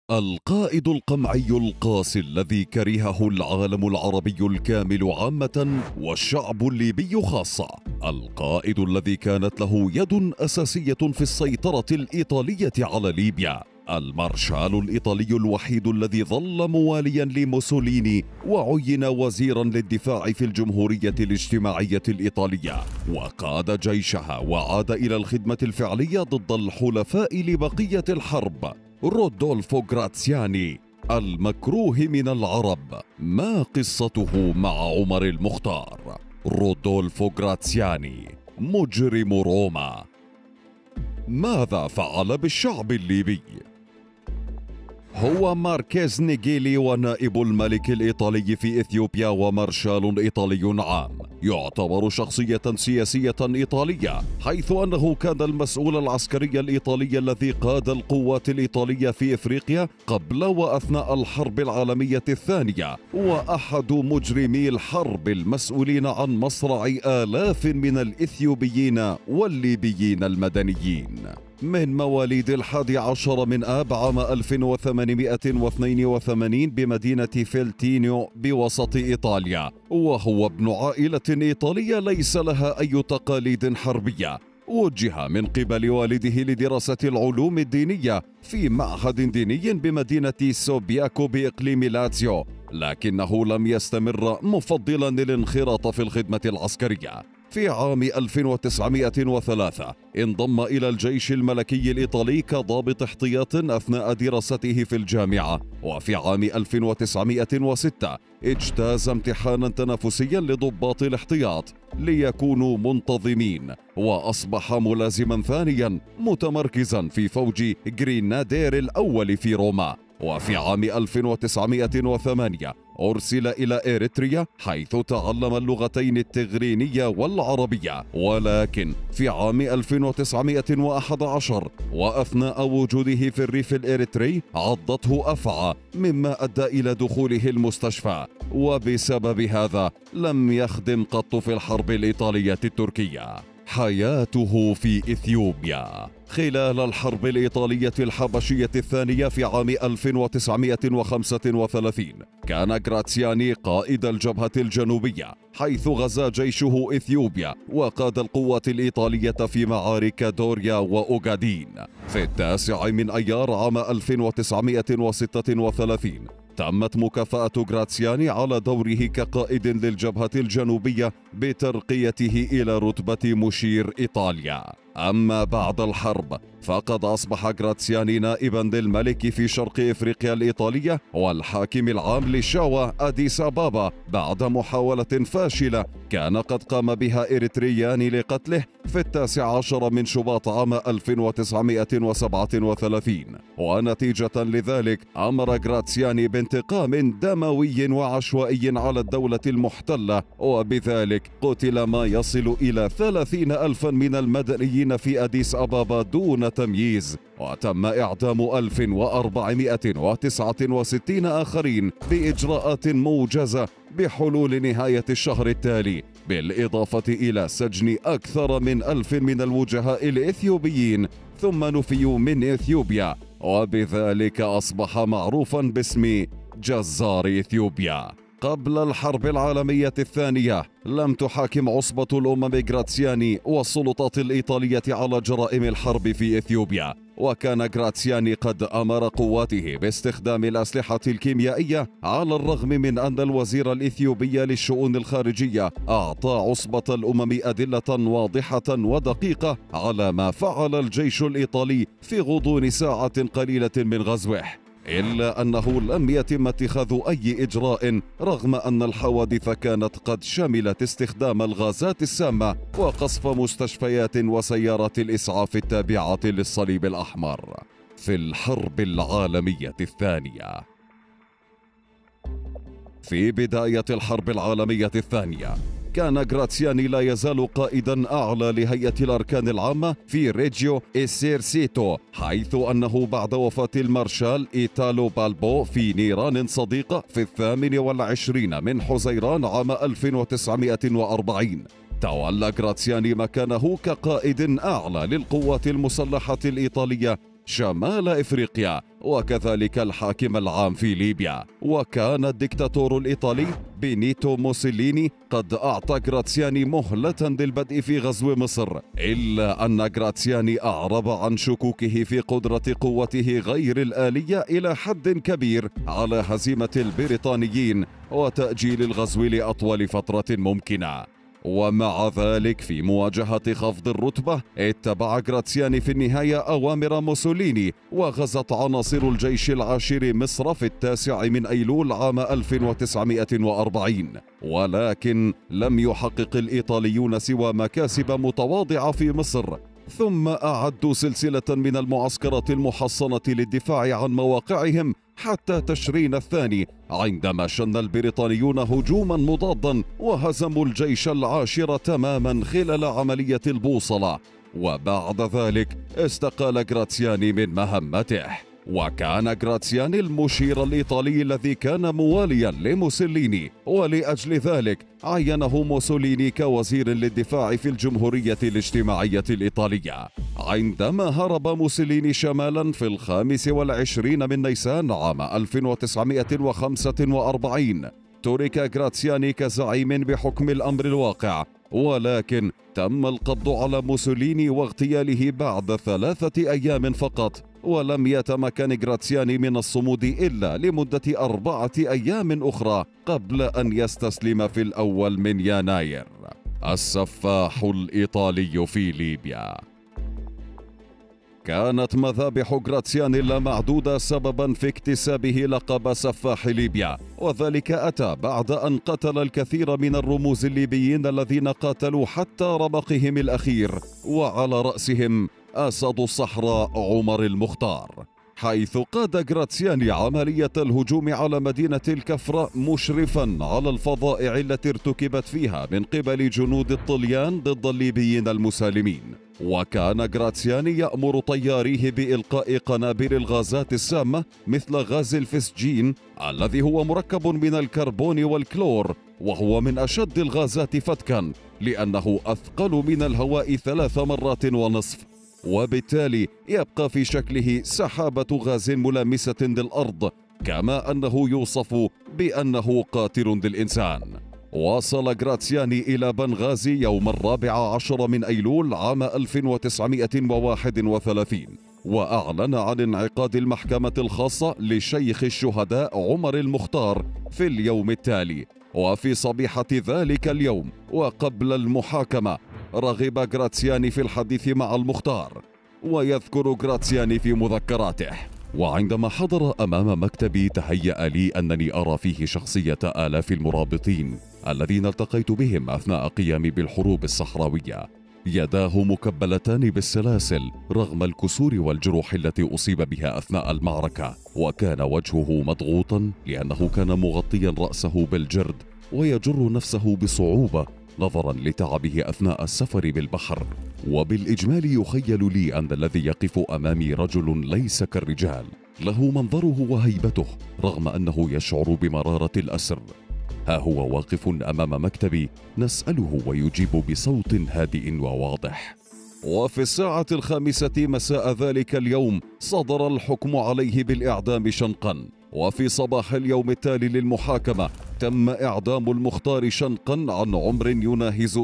القائد القمعي القاسي الذي كرهه العالم العربي الكامل عامة والشعب الليبي خاصة، القائد الذي كانت له يد أساسية في السيطرة الإيطالية على ليبيا، المارشال الإيطالي الوحيد الذي ظل مواليا لموسوليني وعين وزيرا للدفاع في الجمهورية الاجتماعية الإيطالية، وقاد جيشها وعاد إلى الخدمة الفعلية ضد الحلفاء لبقية الحرب، رودولفو غراتسياني المكروه من العرب. ما قصته مع عمر المختار؟ رودولفو غراتسياني مجرم روما، ماذا فعل بالشعب الليبي؟ هو ماركيز نيجيلي ونائب الملك الإيطالي في إثيوبيا ومارشال إيطالي عام، يعتبر شخصية سياسية إيطالية، حيث أنه كان المسؤول العسكري الإيطالي الذي قاد القوات الإيطالية في إفريقيا قبل وأثناء الحرب العالمية الثانية، وأحد مجرمي الحرب المسؤولين عن مصرع آلاف من الإثيوبيين والليبيين المدنيين. من مواليد 11 من آب عام 1882 بمدينة فيلتينيو بوسط إيطاليا، وهو ابن عائلة إيطالية ليس لها أي تقاليد حربية. وجه من قبل والده لدراسة العلوم الدينية في معهد ديني بمدينة سوبياكو بإقليم لاتسيو، لكنه لم يستمر، مفضلا الانخراط في الخدمة العسكرية. في عام 1903 انضم إلى الجيش الملكي الإيطالي كضابط احتياط أثناء دراسته في الجامعة، وفي عام 1906 اجتاز امتحانا تنافسيا لضباط الاحتياط ليكونوا منتظمين، وأصبح ملازما ثانيا متمركزا في فوج غرينادير الأول في روما. وفي عام 1908 أرسل إلى إريتريا، حيث تعلم اللغتين التغرينية والعربية، ولكن في عام 1911 وأثناء وجوده في الريف الإريتري عضته أفعى، مما أدى إلى دخوله المستشفى، وبسبب هذا لم يخدم قط في الحرب الإيطالية التركية. حياته في إثيوبيا خلال الحرب الإيطالية الحبشية الثانية في عام 1935 كان غراتسياني قائد الجبهة الجنوبية، حيث غزا جيشه إثيوبيا وقاد القوات الإيطالية في معارك دوريا وأوغادين. في 9 من أيار عام 1936 تمت مكافأة غراتسياني على دوره كقائد للجبهة الجنوبية بترقيته إلى رتبة مشير إيطاليا. أما بعد الحرب فقد أصبح غراتسياني نائبا للملك في شرق إفريقيا الإيطالية والحاكم العام للشاوى أديس أبابا، بعد محاولة فاشلة كان قد قام بها إريتريان لقتله في 19 من شباط عام 1937. ونتيجة لذلك أمر غراتسياني بانتقام دموي وعشوائي على الدولة المحتلة، وبذلك قتل ما يصل إلى 30 ألفا من المدنيين في أديس أبابا دون تمييز، وتم إعدام 1469 آخرين بإجراءات موجزة بحلول نهاية الشهر التالي، بالإضافة إلى سجن أكثر من 1000 من الوجهاء الإثيوبيين، ثم نفيوا من إثيوبيا، وبذلك أصبح معروفا باسم جزار إثيوبيا. قبل الحرب العالمية الثانية لم تحاكم عصبة الأمم غراتسياني والسلطات الإيطالية على جرائم الحرب في إثيوبيا، وكان غراتسياني قد أمر قواته باستخدام الأسلحة الكيميائية، على الرغم من أن الوزير الإثيوبي للشؤون الخارجية أعطى عصبة الأمم أدلة واضحة ودقيقة على ما فعل الجيش الإيطالي في غضون ساعة قليلة من غزوه، إلا أنه لم يتم اتخاذ أي إجراء، رغم أن الحوادث كانت قد شملت استخدام الغازات السامة وقصف مستشفيات وسيارات الإسعاف التابعة للصليب الأحمر. في الحرب العالمية الثانية، في بداية الحرب العالمية الثانية كان غراتسياني لا يزال قائدا أعلى لهيئة الأركان العامة في ريجيو إسيرسيتو، حيث أنه بعد وفاة المارشال إيتالو بالبو في نيران صديقة في 28 من حزيران عام 1940 تولى غراتسياني مكانه كقائد أعلى للقوات المسلحة الإيطالية شمال إفريقيا وكذلك الحاكم العام في ليبيا. وكان الدكتاتور الإيطالي بينيتو موسوليني قد أعطى غراتسياني مهلة للبدء في غزو مصر، إلا أن غراتسياني أعرب عن شكوكه في قدرة قوته غير الآلية إلى حد كبير على هزيمة البريطانيين وتأجيل الغزو لأطول فترة ممكنة. ومع ذلك في مواجهة خفض الرتبة اتبع غراتسياني في النهاية أوامر موسوليني، وغزت عناصر الجيش العاشر مصر في 9 من أيلول عام 1940، ولكن لم يحقق الإيطاليون سوى مكاسب متواضعة في مصر، ثم أعدوا سلسلة من المعسكرات المحصنة للدفاع عن مواقعهم حتى تشرين الثاني، عندما شن البريطانيون هجوما مضادا وهزموا الجيش العاشر تماما خلال عملية البوصلة. وبعد ذلك استقال غراتسياني من مهمته. وكان غراتسياني المشير الإيطالي الذي كان مواليا لموسوليني، ولأجل ذلك عينه موسوليني كوزير للدفاع في الجمهورية الاجتماعية الإيطالية. عندما هرب موسوليني شمالا في 25 من نيسان عام 1945 ترك غراتسياني كزعيم بحكم الأمر الواقع، ولكن تم القبض على موسوليني واغتياله بعد 3 أيام فقط، ولم يتمكن غراتسياني من الصمود إلا لمدة 4 أيام أخرى قبل أن يستسلم في الأول من يناير. السفاح الإيطالي في ليبيا. كانت مذابح غراتسياني اللامعدودة سببا في اكتسابه لقب سفاح ليبيا، وذلك أتى بعد أن قتل الكثير من الرموز الليبيين الذين قاتلوا حتى رمقهم الأخير، وعلى رأسهم أسد الصحراء عمر المختار، حيث قاد غراتسياني عملية الهجوم على مدينة الكفر مشرفا على الفظائع التي ارتكبت فيها من قبل جنود الطليان ضد الليبيين المسالمين. وكان غراتسياني يأمر طياريه بإلقاء قنابل الغازات السامة مثل غاز الفسجين الذي هو مركب من الكربون والكلور، وهو من أشد الغازات فتكا لأنه أثقل من الهواء 3 مرات ونصف، وبالتالي يبقى في شكله سحابة غاز ملامسة للأرض، كما أنه يوصف بأنه قاتل للإنسان. وصل غراتسياني إلى بنغازي يوم 14 من أيلول عام 1931، وأعلن عن انعقاد المحكمة الخاصة لشيخ الشهداء عمر المختار في اليوم التالي. وفي صبيحة ذلك اليوم وقبل المحاكمة رغب غراتسياني في الحديث مع المختار، ويذكر غراتسياني في مذكراته: وعندما حضر أمام مكتبي تهيأ لي أنني أرى فيه شخصية آلاف المرابطين الذين التقيت بهم أثناء قيامي بالحروب الصحراوية، يداه مكبلتان بالسلاسل رغم الكسور والجروح التي أصيب بها أثناء المعركة، وكان وجهه مضغوطا لأنه كان مغطيا رأسه بالجرد ويجر نفسه بصعوبة نظرا لتعبه أثناء السفر بالبحر. وبالإجمال يخيل لي أن الذي يقف أمامي رجل ليس كالرجال، له منظره وهيبته رغم أنه يشعر بمرارة الأسر. ها هو واقف أمام مكتبي نسأله ويجيب بصوت هادئ وواضح. وفي 5:00 مساء ذلك اليوم صدر الحكم عليه بالإعدام شنقا. وفي صباح اليوم التالي للمحاكمة تم إعدام المختار شنقا عن عمر يناهز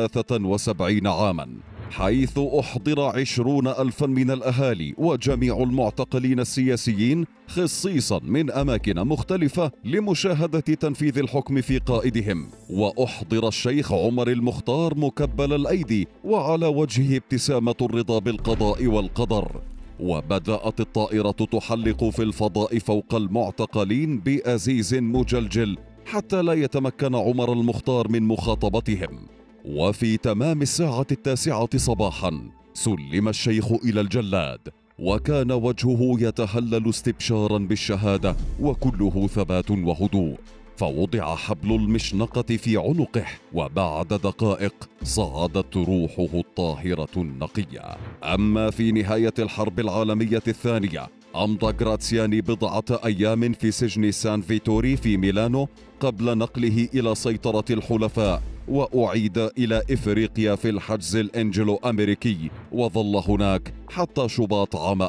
73 عاما، حيث أحضر 20,000 من الأهالي وجميع المعتقلين السياسيين خصيصا من أماكن مختلفة لمشاهدة تنفيذ الحكم في قائدهم. وأحضر الشيخ عمر المختار مكبل الأيدي وعلى وجهه ابتسامة الرضا بالقضاء والقدر. وبدأت الطائرة تحلق في الفضاء فوق المعتقلين بأزيز مجلجل حتى لا يتمكن عمر المختار من مخاطبتهم. وفي تمام 9:00 صباحا سلم الشيخ إلى الجلاد، وكان وجهه يتهلل استبشارا بالشهادة وكله ثبات وهدوء، فوضع حبل المشنقة في عنقه، وبعد دقائق صعدت روحه الطاهرة النقية. أما في نهاية الحرب العالمية الثانية أمضى غراتسياني 1 أيام في سجن سان فيتوري في ميلانو قبل نقله إلى سيطرة الحلفاء وأعيد إلى إفريقيا في الحجز الأنجلو أمريكي، وظل هناك حتى شباط عام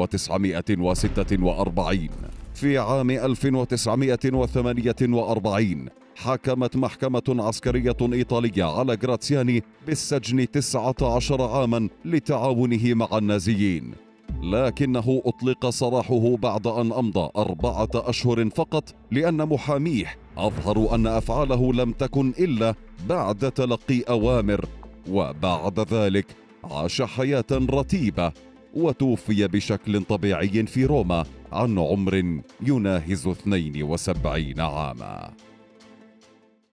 1946. في عام 1948 حكمت محكمة عسكرية إيطالية على غراتسياني بالسجن 19 عاما لتعاونه مع النازيين، لكنه أطلق سراحه بعد أن أمضى 4 أشهر فقط، لأن محاميه أظهروا أن أفعاله لم تكن إلا بعد تلقي أوامر. وبعد ذلك عاش حياة رتيبة وتوفي بشكل طبيعي في روما عن عمر يناهز 72 عاما.